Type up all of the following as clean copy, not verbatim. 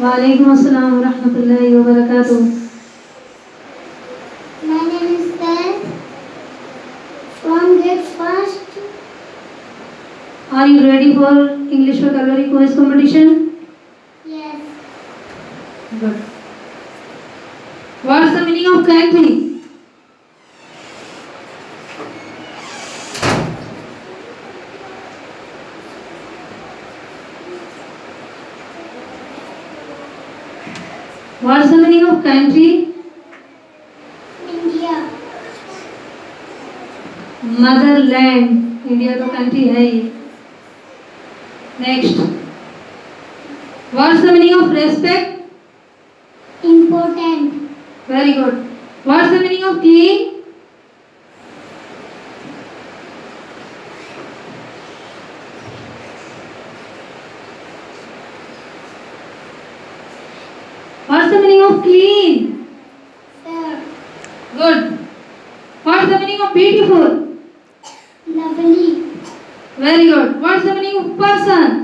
वालेकुम अस्सलाम रहमतुल्लाहि व बरकातुहू। My name is Tan from grade first. Are you ready for English vocabulary quiz competition? Yes. Good. What's the meaning of country? What's the meaning of country? India. Motherland. India तो country है ही. Next. What's the meaning of respect? Important. Very good. What's the meaning of clean? What's the meaning of clean? Fair. Good. What's the meaning of beautiful? Lovely. Very good. What's the meaning of person?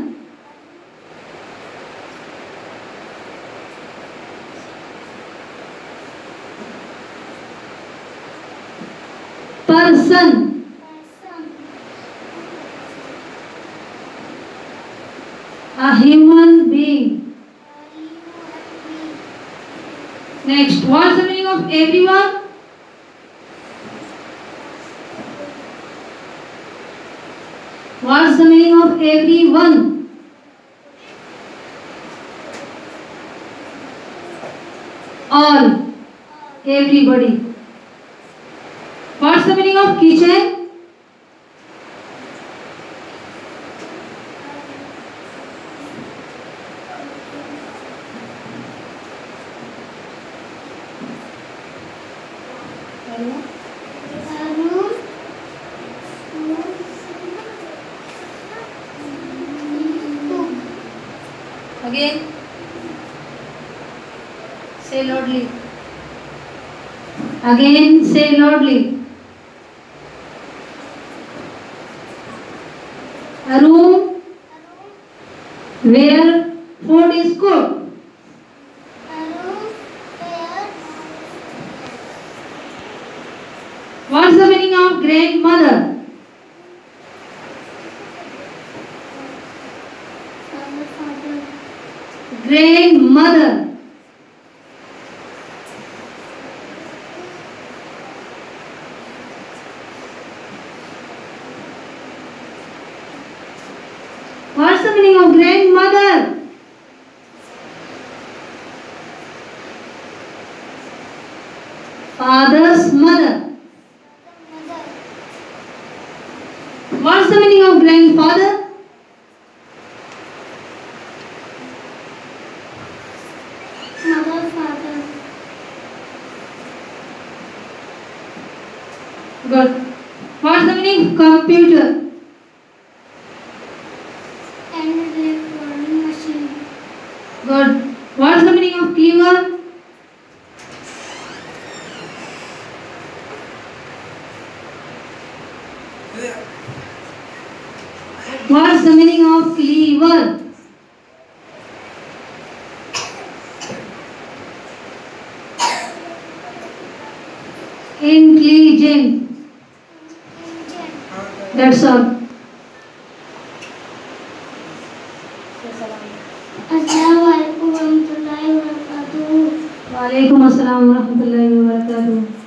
Person. Person. A human being. Next. What's the meaning of everyone? What's the meaning of everyone? All. Everybody. What's the meaning of kitchen? Room. Cook. Again. Say loudly. Again, say loudly. A room where food is cooked. A room where What's the meaning of grandmother? father. Grandmother. What's the meaning of grandmother? Father's mother. Mother. What's the meaning of grandfather? Mother, father. Good. What's the meaning of computer? And electronic machine. Good. What's the meaning of cleaver? What's the meaning of cleaver? Intelligent. That's all. Assalamualaikum warahmatullahi wabarakatuh. वालेकुम अस्सलाम व रहमतुल्लाहि व बरकातुहू।